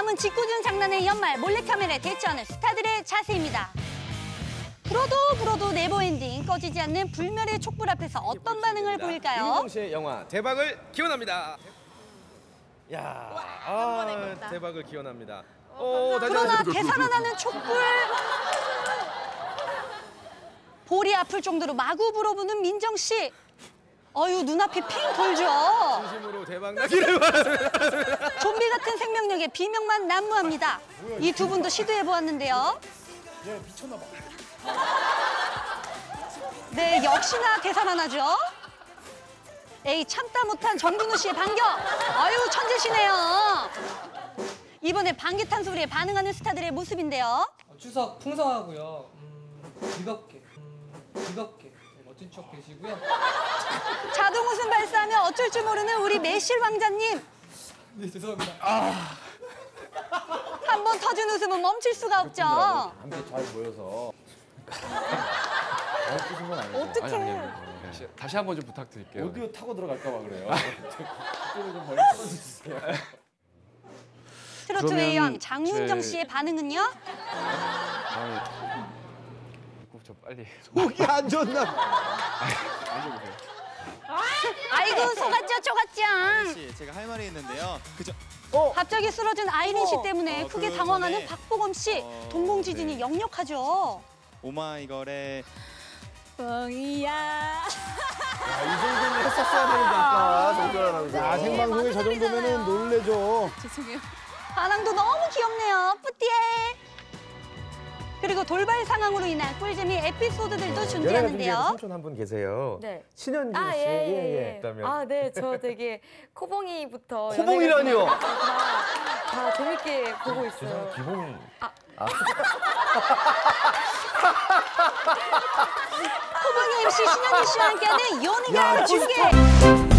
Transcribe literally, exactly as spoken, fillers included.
다음은 짓궂은 장난의 연말 몰래카메라에 대처하는 스타들의 자세입니다. 불어도 불어도 네버엔딩 꺼지지 않는 불멸의 촛불 앞에서 어떤 반응을 보일까요? 임희동 씨의 영화 대박을 기원합니다. 야, 아, 대박을 기원합니다. 오, 다시 그러나 한번. 되살아나는 촛불. 볼이 아플 정도로 마구 불어부는 민정 씨. 어유 눈앞이 핑 돌죠. 진심으로 대박 나기를 바랍니다. 좀비 같은 생명력에 비명만 난무합니다. 이 두 분도 시도해 보았는데요. 얘 미쳤나 봐. 네, 역시나 되살아나죠. 에이, 참다 못한 정준호 씨의 반격. 아유, 천재시네요. 이번에 방귀탄 소리에 반응하는 스타들의 모습인데요. 추석 풍성하고요. 음, 즐겁게, 음, 즐겁게 멋진 추억 되시고요. 자동 웃음 발사하며 어쩔 줄 모르는 우리 매실 왕자님. 네, 죄송합니다. 한 번 터진 웃음은 멈출 수가 없죠. 함께 잘 모여서. 어떻게 건 아니죠? 어떡해. 아니, 아니, 아니. 다시, 다시 한 번 좀 부탁드릴게요. 오디오 타고 들어갈까 봐 그래요. 그쪽으로 좀 멀리 떨어주세요. 트로트의 그러면 여왕 장윤정 제- 씨의 반응은요? 아니, 꼭 저 빨리 목이 안 좋나? 앉아보세요. 아이고, 속았죠, 쪼갔짱. 씨, 제가 할 말이 있는데요. 그저 갑자기 쓰러진 아이린 씨 때문에 어, 크게 그 당황하는 전에- 박보검 씨. 어, 동공지진이 네. 역력하죠. 오마이걸의 뻥이야. 이 정도는 했었어야 되는데 아까 정준 아나운서. 아, 생방송에 저 정도면은 놀래죠. 반항도 너무 귀엽네요. 뿌띠에. 그리고 돌발 상황으로 인한 꿀재미 에피소드들도 존재하는데요. 삼촌 한 분 계세요. 네. 신현주 아, 씨. 예, 예, 예, 예. 있다면. 아, 네. 저 되게 코봉이부터. 코봉이라니요? 연예계 다, 다 재밌게 보고 있어요. 기봉이. 호봉이 엠씨 신현주 씨와 함께하는 연예계 야, 중계.